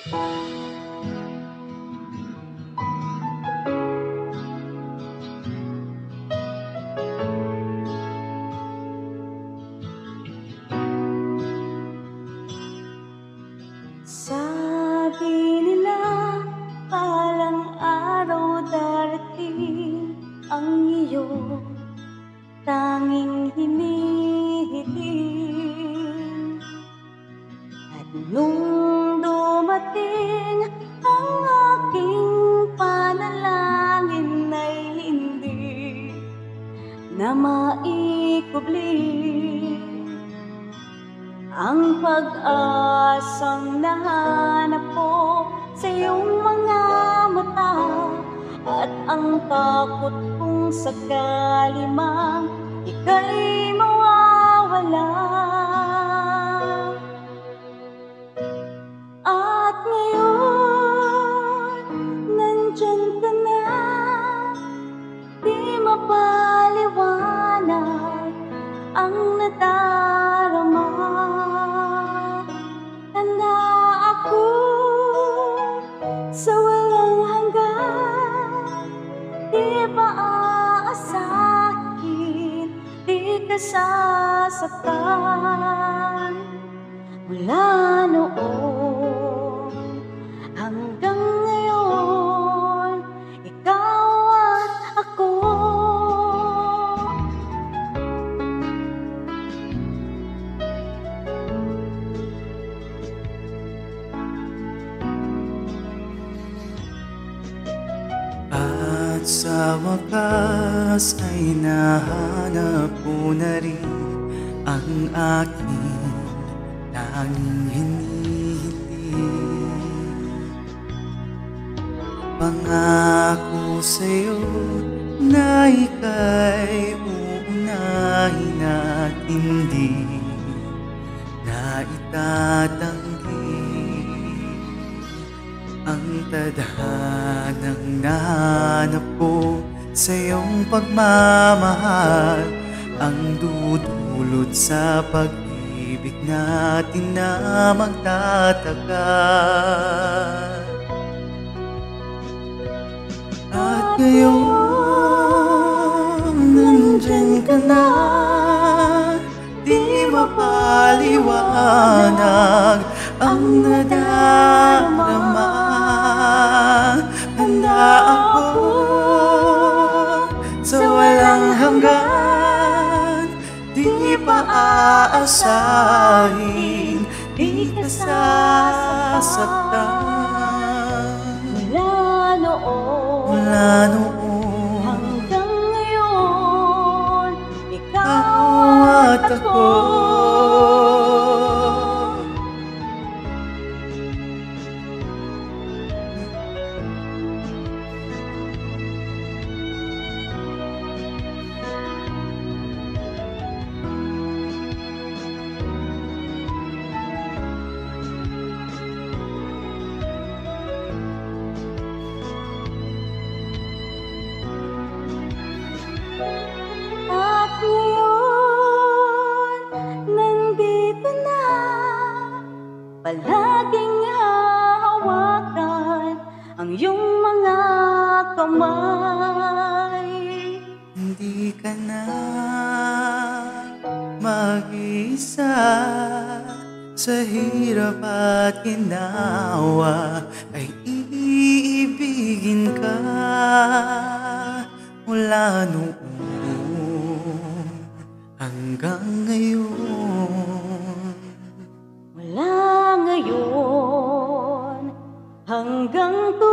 Sabi nila palang araw darating ang iyong tanging hinihiling. At nung dumating ang aking panalangin ay hindi na maikubli ang pag-asang nahanap ko sa iyong mga mata, at ang takot kong sakali mang ika'y mawawala. At ngayon, nandyan ka na, di mapaliwanag ang nadarama. Handa ako sa walang hanggan, di pa aasahin, di ka sasaktan. Mula noon hanggang ngayon, ikaw at ako. At sa wakas ay nahanap ko na rin ang aking tanging hinihiling. Pangako sa'yo na ika'y uunahin at hindi na itatanggi ang tadhanang nahanap ko sa iyong pagmamahal, ang dudulot sa pag-ibig natin na magtatagal. At ngayon, nandyan ka na, di mapaliwanag ang nadarama. Handa ako sa walang hanggan, di pa aasahin, di ka sasaktan. Mula noon Hanggang ngayon, ikaw at ako. At ngayon, nandito na, palaging hahawakan ang iyong mga kamay. Hindi ka na mag-isa sa hirap at ginawa, ay iibigin ka. Mula noon hanggang ngayon, Mula ngayon hanggang